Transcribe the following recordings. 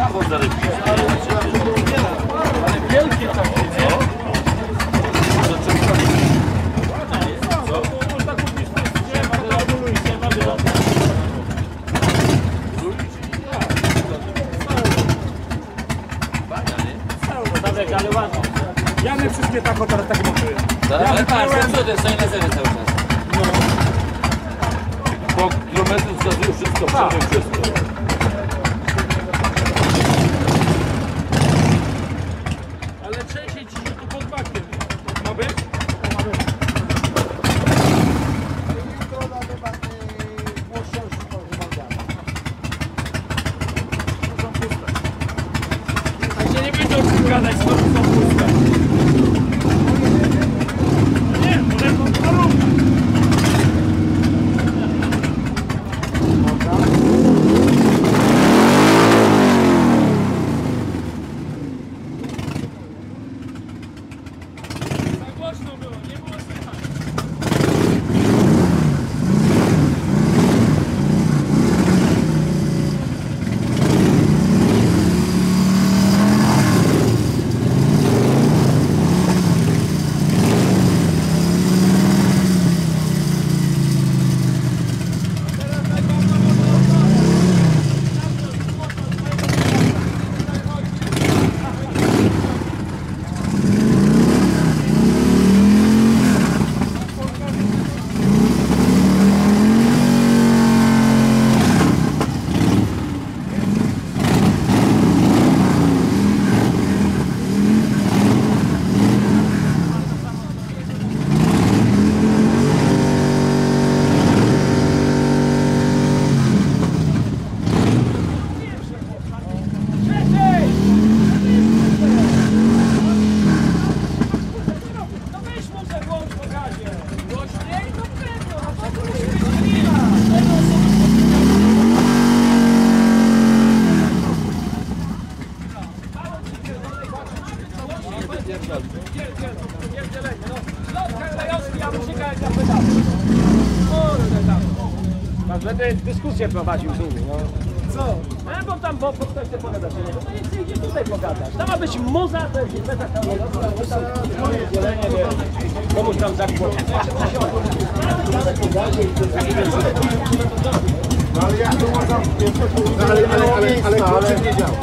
Maraton zarybić. Ale wielkie takie, nie? Co? Można kupić nie ma wylądu. Ale ładnie. Ja nie wszystkie tak teraz tak mówię. Ale patrz, co to jest? Stoi na zero cały czas. No. Po kilometru wskazuje wszystko, przebieg wszystko. Ale trzęsie ci się tu pod bakiem. Ma być? Ma być. A się nie będzie o czym gadać, skoro są puste. Nie, one są porówne. Za głośno było, nie było słychać. Będę dyskusję prowadził z nimi, no. Co? No bo tam po ktoś chce pogadać, nie? No to nie idzie tutaj pogadać. Tam ma być muza, to jest impreza dzielenie, komuś tam zakłopać. No ale jak to można... Ale nie działa.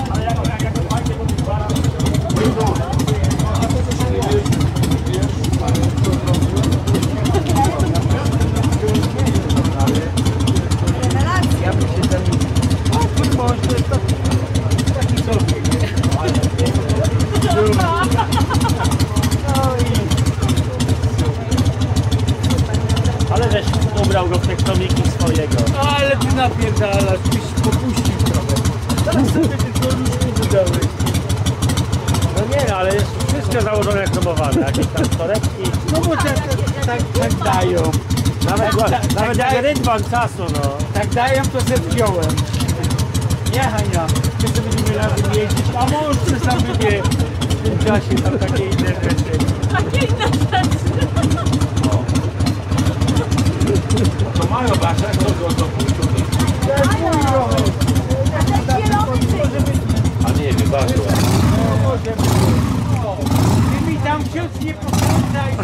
Ale żeś ubrał go w te kromiki swojego. No ale ty napierdalasz, byś popuścił trochę. Teraz sobie tylko różki dodałeś. No nie, ale jest wszystko założone jak promowane. Jakieś tam torebki. No bo tak dają. Nawet jak rydwan czasu, no. Tak dają, to se wziąłem. Nie Hania, my sobie będziemy razem jeździć, a mąż se sam wybie w tym czasie tam takie inne rzeczy. Takie inne rzeczy. To mają wasze, to pójdą. A nie, wybaczył. Ty mi tam ksiądz nie posłuchaj.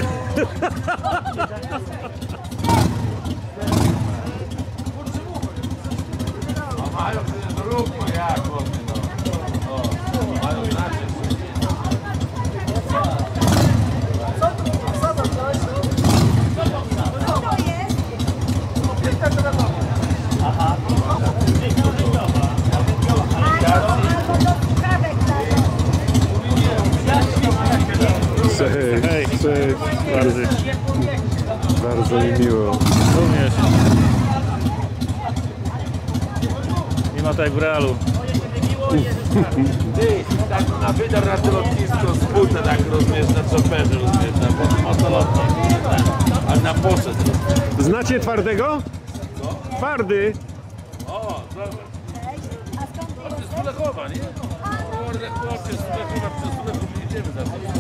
A mają przecież równo jak, no. O, mają znaczy. Hej, cześć. Bardzo mi miło. Również. Nie ma tak jak w realu. Ty, tak na wydar na to lotnisko z buta, tak rozumiesz, na choperze, rozumiesz, na motolotnie. A na poszedł. Znacie Twardego? Twardy. O, dobra. To jest Tulechowa, nie? Kurde, chłopcie, z Tulechowa, przez Tulechów nie idziemy za to.